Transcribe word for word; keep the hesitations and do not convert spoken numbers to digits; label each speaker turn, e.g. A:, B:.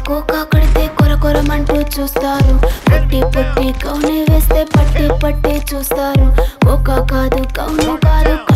A: Cocoa కొడితే కొర కొరమంటూ చూస్తారు. పొట్టి పొట్టి కౌని వేస్తే పట్టి పట్టి చూస్తారు. కోకా కాదు కౌను కాదు